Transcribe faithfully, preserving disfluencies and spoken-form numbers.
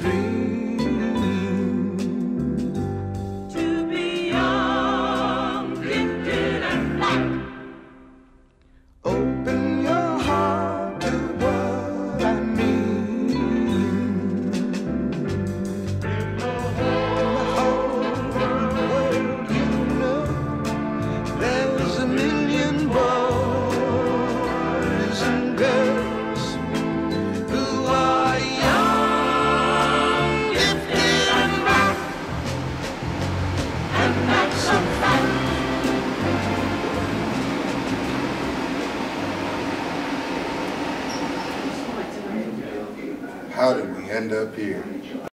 dream. To be young, gifted, and black. Open your heart to what I mean. In the whole world, you know, there's a million boys and girls who are young, gifted, and black, and that's a fact. How did we end up here?